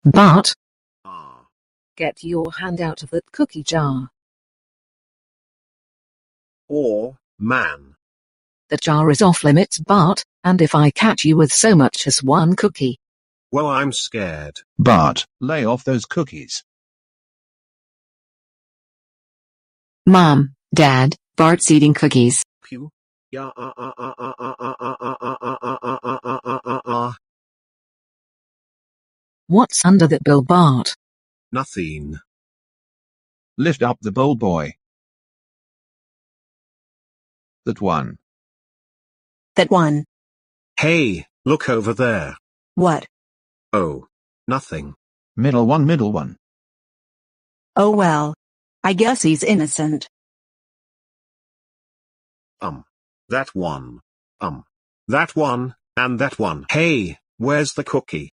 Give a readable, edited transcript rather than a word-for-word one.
Bart, Ah. get your hand out of that cookie jar. Or, man. The jar is off limits, Bart, and if I catch you with so much as one cookie. Well, I'm scared. Bart, lay off those cookies. Mom, Dad, Bart's eating cookies. Pew. Yeah. What's under that bill, Bart? Nothing. Lift up the bowl, boy. That one. That one. Hey, look over there. What? Oh, nothing. Middle one, middle one. Oh well. I guess he's innocent. That one. That one, and that one. Hey, where's the cookie?